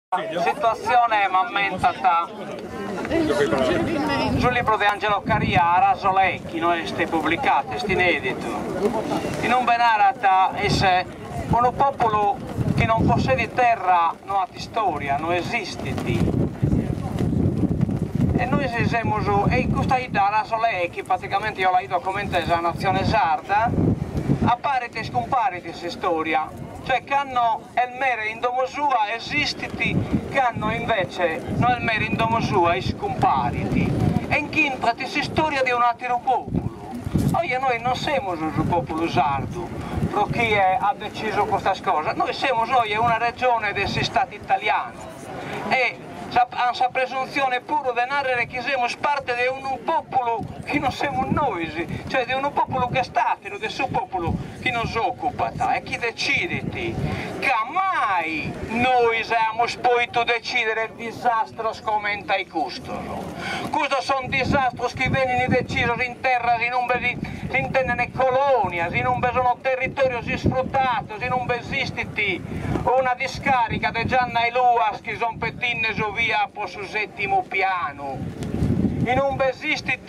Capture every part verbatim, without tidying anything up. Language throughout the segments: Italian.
La situazione m'ammentata sul libro di Angelo Caria a Rasolecchi, noi ste pubblicato, ste inedito. In un benarata esse un popolo che non possiede terra, non ha storia, non esiste. E noi siamo su, e questa idea Rasolecchi, praticamente io la documento la nazione sarda, apparite e scomparite questa storia. Cioè che hanno il mere in domo sua esistiti, che hanno invece non il mere in domo sua e scompariti. E in chintra questa storia di un altro popolo. Oggi noi non siamo un popolo sardo, per chi è, ha deciso questa cosa. Noi siamo oggi una regione del Stato italiano. E hanno la presunzione pure di narrare che siamo parte di un popolo che non siamo noi, cioè di un popolo che è stato, del suo popolo che non si occupa, e chi decide che mai noi siamo poi a decidere il disastro scomenta i costi. Questo sono disastri che vengono decisi in terra, in non si intendono colonie, in non sono territori sfruttati, in non esiste una discarica di Gianna e Luas che sono pettine su via sul settimo piano. In non esiste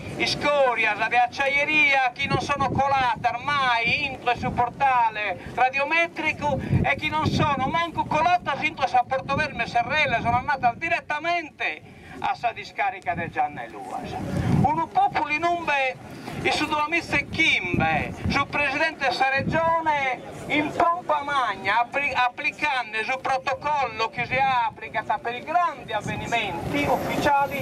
scoria di acciaieria che non sono colate ormai entro il portale radiometrico e che non sono manco colate entro il Porto Verme Serrelle, sono andate direttamente a sa discarica di Gianna e Luas. Un popolo in un il Sudolamizze Kimbe, sul presidente della regione in pompa magna, applicando sul protocollo che si applica per i grandi avvenimenti ufficiali,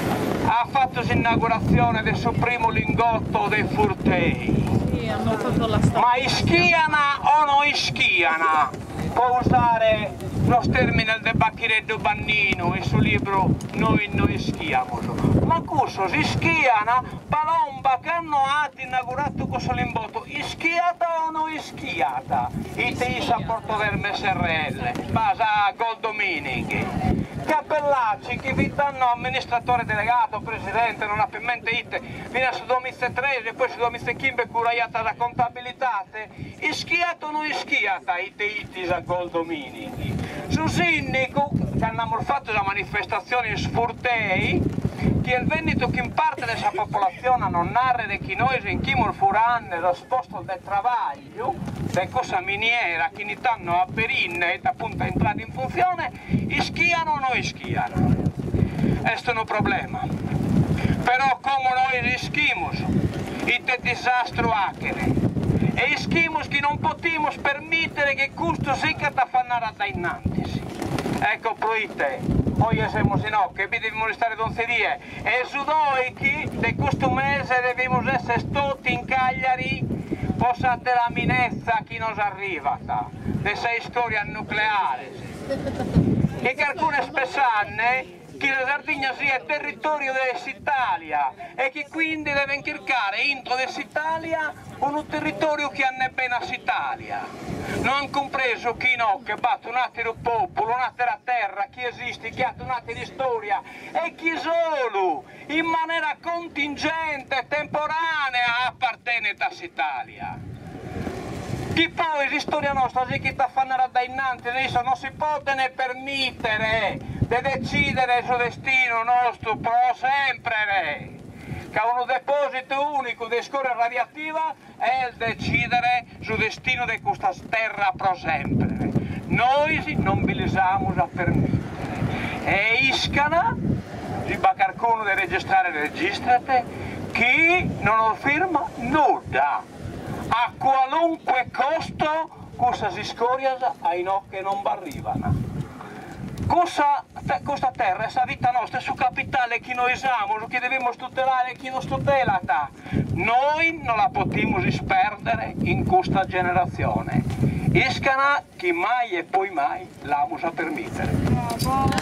ha fatto l'inaugurazione del suo primo lingotto dei Furtei. Sì, hanno fatto la storia. Ma ischiana o non ischiana? Può usare lo termine del Bacchiretto Bannino e sul libro Noi noi schiamo. Ma questo si schiana palomba che hanno inaugurato questo limbotto, ischiata o non ischiata? I teis a Porto Verme Serrelle, basa a Goldominichi. Cappellacci che vi danno amministratore delegato, presidente, non ha più mente ite, viene a su duemilatredici e poi su duemilaquindici curaiata da contabilità, ischiata o non ischiata i teitis a Goldominichi. Su Sinnico, che hanno fatto la manifestazione in Sfurtei, che il Veneto che in parte della popolazione non narra che noi in Chimol Furan lo sposto del travaglio, di cosa miniera che iniziano a Perinne e appunto entrare in funzione, ischiano o non ischiano? Questo è un problema. Però come noi ischiamo, il disastro achere, e ischiamo che non potremo permettere che questo si cata fannare da innanzi. Ecco proite. Oggi siamo in occhio e vi dobbiamo restare donzerie e su noi che di questo mese dobbiamo essere tutti in Cagliari posate la minezza che non arriva di sei storia nucleare e che alcune spessane che la Sardegna sia territorio dell'Italia e che quindi deve inchircare entro dell'Italia un territorio che hanno bene l'Italia. Non hanno compreso chi no, che batte un altro popolo, un'altra terra, chi esiste, chi ha un'altra storia e chi solo in maniera contingente, temporanea appartiene a Italia. Chi poi la storia nostra si che sta fanno da innanzi, adesso non si può ne permettere di decidere sul destino nostro per sempre. Che uno deposito unico di scoria radioattiva è il decidere sul destino di questa terra per sempre. Noi non vi lesiamo a permettere. E iscana, di Baccarcono di registrare registrate, chi non firma nulla. A qualunque costo questa si scoria ai no che non arrivano. Questa, questa terra è la vita nostra, è su capitale che noi siamo, che dobbiamo tutelare chi non tutela. Noi non la potremo disperdere in questa generazione. Iscana che mai e poi mai l'amo a permettere.